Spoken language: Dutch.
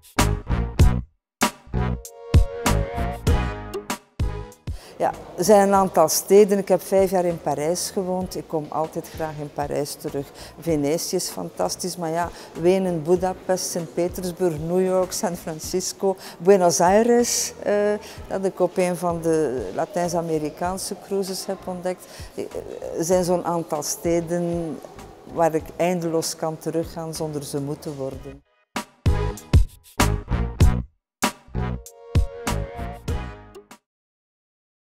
Ja, er zijn een aantal steden. Ik heb 5 jaar in Parijs gewoond. Ik kom altijd graag in Parijs terug. Venetië is fantastisch, maar ja, Wenen, Budapest, Sint-Petersburg, New York, San Francisco, Buenos Aires, dat ik op een van de Latijns-Amerikaanse cruises heb ontdekt. Er zijn zo'n aantal steden waar ik eindeloos kan teruggaan zonder ze moe te worden.